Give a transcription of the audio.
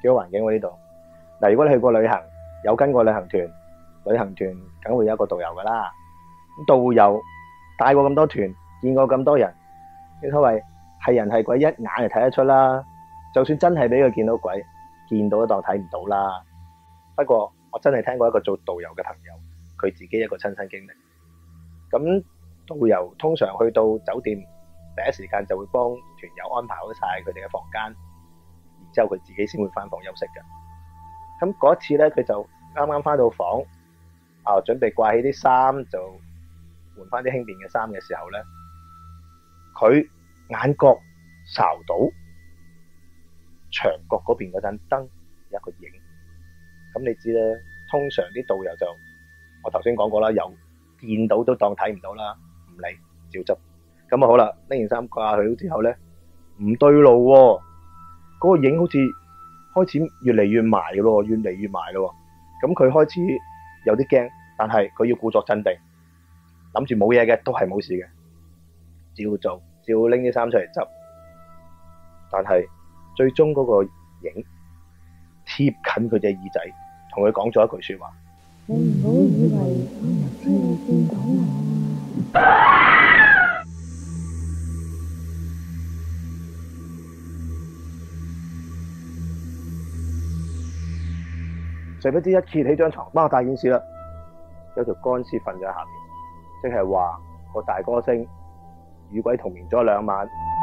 幾好環境喎呢度。嗱，如果你去過旅行，有跟過旅行團，旅行團梗會有一個導遊噶啦。咁導遊帶過咁多團，見過咁多人，正所謂係人係鬼一眼就睇得出啦。就算真係俾佢見到鬼，見到都當睇唔到啦。不過我真係聽過一個做導遊嘅朋友，佢自己一個親身經歷。咁導遊通常去到酒店，第一時間就會幫團友安排好晒佢哋嘅房間，然之後佢自己先會返房休息嘅。咁嗰一次咧，佢就啱啱返到房，準備掛起啲衫，就換返啲輕便嘅衫嘅時候咧，佢眼角睄到牆角嗰邊嗰盞燈有一個影。咁你知咧，通常啲導遊就我頭先講過啦，有見到都當睇唔到啦，唔理照執。咁啊好啦，拎件衫掛下去之後咧，唔對路喎，嗰個影好似開始越嚟越埋咯，越嚟越埋咯。咁佢開始有啲驚，但係佢要故作鎮定，諗住冇嘢嘅，都係冇事嘅，照做，照拎啲衫出嚟執。但係最終嗰個影貼近佢隻耳仔，同佢講咗一句説話： 你唔好以為我唔知你見到我啊！ 誰不知一揭起張床，哇！大件事啦，有條乾屍瞓咗喺下面，即係話個大歌星與鬼同眠咗2晚。